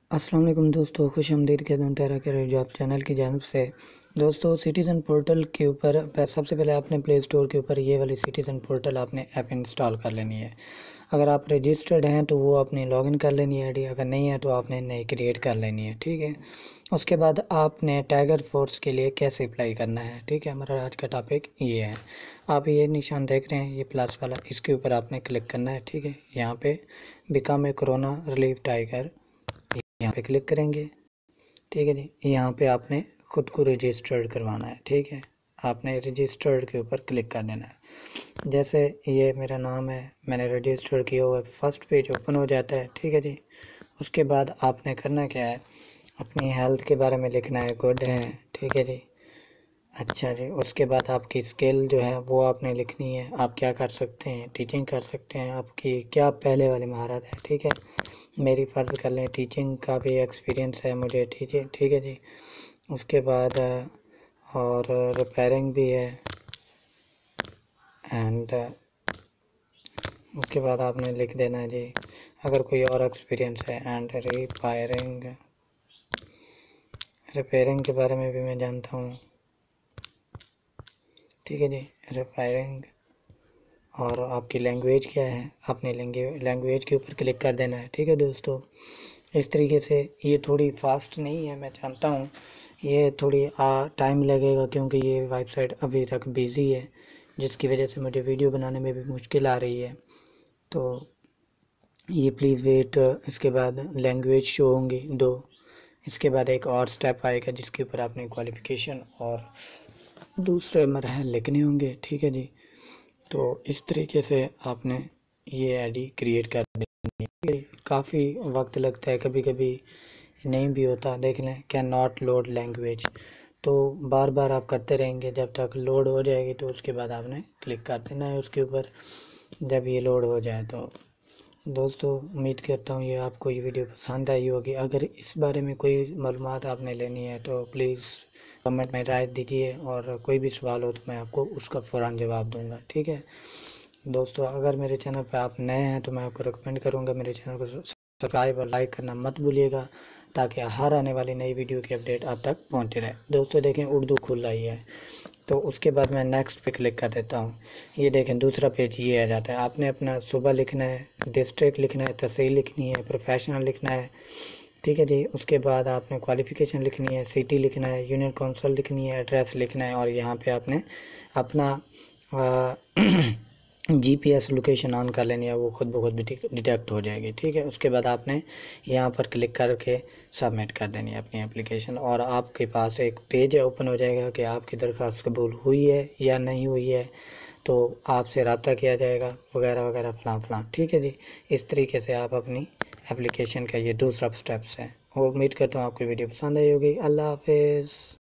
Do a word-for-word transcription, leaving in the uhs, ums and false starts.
السلام علیکم دوستو، خوش آمدید کہتا ہوں تیرا کے جاب چینل کی جانب سے۔ دوستو سٹیزن پورٹل کے اوپر سب سے پہلے آپ نے پلے اسٹور کے اوپر یہ والی سٹیزن پورٹل آپ نے ایپ انسٹال کر لینی ہے۔ اگر آپ رجسٹرڈ ہیں تو وہ آپ نے لاگ ان کر لینی ہے آئی ڈی، اگر نہیں ہے تو آپ نے نئی کریٹ کر لینی ہے، ٹھیک ہے۔ اس کے بعد آپ نے ٹائیگر فورس کے لیے کیسے اپلائی کرنا ہے، ٹھیک ہے۔ ہمارا آج کا ٹاپک یہ ہے۔ آپ یہ نشان دیکھ رہے ہیں، یہ پلس والا، اس کے اوپر آپ نے کلک کرنا ہے، ٹھیک ہے۔ یہاں پہ become a corona relief tiger یہاں پہ کلک کریں گے، ٹھیک ہے جی۔ یہاں پہ آپ نے خود کو رجسٹرڈ کروانا ہے، ٹھیک ہے۔ آپ نے رجسٹرڈ کے اوپر کلک کر دینا ہے۔ جیسے یہ میرا نام ہے، میں نے رجسٹرڈ کیا ہوا ہے، فرسٹ پیج اوپن ہو جاتا ہے، ٹھیک ہے جی۔ اس کے بعد آپ نے کرنا کیا ہے، اپنی ہیلتھ کے بارے میں لکھنا ہے، گڈ ہے، ٹھیک ہے جی۔ اچھا جی، اس کے بعد آپ کی اسکل جو ہے وہ آپ نے لکھنی ہے، آپ کیا کر سکتے ہیں، ٹیچنگ کر سکتے ہیں، آپ کی کیا پہلے والی مہارت ہے، ٹھیک ہے۔ میری فرض کر لیں ٹیچنگ کا بھی ایکسپیرینس ہے مجھے، ٹھیک ہے ٹھیک ہے جی۔ اس کے بعد اور ریپیرنگ بھی ہے، اینڈ اس کے بعد آپ نے لکھ دینا ہے جی اگر کوئی اور ایکسپیرینس ہے، اینڈ ریپائرنگ، ریپیرنگ کے بارے میں بھی میں جانتا ہوں، ٹھیک ہے جی۔ ریپیرنگ اور آپ کی لینگویج کیا ہے، آپ نے لینگویج کے اوپر کلک کر دینا ہے، ٹھیک ہے دوستو۔ اس طریقے سے یہ تھوڑی فاسٹ نہیں ہے، میں جانتا ہوں یہ تھوڑی ٹائم لگے گا کیونکہ یہ ویب سائٹ ابھی تک بیزی ہے، جس کی وجہ سے مجھے ویڈیو بنانے میں بھی مشکل آ رہی ہے، تو یہ پلیز ویٹ۔ اس کے بعد لینگویج شو ہوں گی دو، اس کے بعد ایک اور سٹیپ آئے گا جس کے اوپر آپ نے کوالیفیکیشن اور دوسرے مراحل لکھنے ہوں گے، ٹھیک ہے جی۔ تو اس طریقے سے آپ نے یہ آئی ڈی کریٹ کر دیں۔ کافی وقت لگتا ہے، کبھی کبھی نہیں بھی ہوتا، دیکھ لیں کین ناٹ لوڈ لینگویج، تو بار بار آپ کرتے رہیں گے جب تک لوڈ ہو جائے گی، تو اس کے بعد آپ نے کلک کر دینا ہے اس کے اوپر جب یہ لوڈ ہو جائے۔ تو دوستو امید کرتا ہوں یہ آپ کو یہ ویڈیو پسند آئی ہوگی۔ اگر اس بارے میں کوئی معلومات آپ نے لینی ہے تو پلیز کمنٹ میں رائے دیجیے، اور کوئی بھی سوال ہو تو میں آپ کو اس کا فوراً جواب دوں گا، ٹھیک ہے دوستو۔ اگر میرے چینل پہ آپ نئے ہیں تو میں آپ کو ریکمینڈ کروں گا میرے چینل کو سبسکرائب اور لائک کرنا مت بھولیے گا، تاکہ ہر آنے والی نئی ویڈیو کی اپڈیٹ آپ تک پہنچتی رہے۔ دوستو دیکھیں اردو کھل رہی ہے، تو اس کے بعد میں نیکسٹ پہ کلک کر دیتا ہوں۔ یہ دیکھیں دوسرا پیج یہ آ جاتا ہے، آپ نے اپنا صوبہ لکھنا ہے، ڈسٹرکٹ لکھنا ہے، تحصیل لکھنی ہے، پروفیشنل لکھنا ہے، ٹھیک ہے جی۔ اس کے بعد آپ نے کوالیفیکیشن لکھنی ہے، سٹی لکھنا ہے، یونین کونسل لکھنی ہے، ایڈریس لکھنا ہے، اور یہاں پہ آپ نے اپنا جی پی ایس لوکیشن آن کر لینی ہے، وہ خود بخود بھی ڈیٹیکٹ ہو جائے گی، ٹھیک ہے۔ اس کے بعد آپ نے یہاں پر کلک کر کے سبمٹ کر دینی ہے اپنی اپلیکیشن، اور آپ کے پاس ایک پیج اوپن ہو جائے گا کہ آپ کی درخواست قبول ہوئی ہے یا نہیں ہوئی ہے، تو آپ سے رابطہ کیا جائے گا وغیرہ وغیرہ فلاں فلاں، ٹھیک ہے جی۔ اس طریقے سے آپ اپنی اپلیکیشن کا یہ دوسرا سٹیپس ہے۔ امید کرتا ہوں آپ کو ویڈیو پسند آئی ہوگی۔ اللہ حافظ۔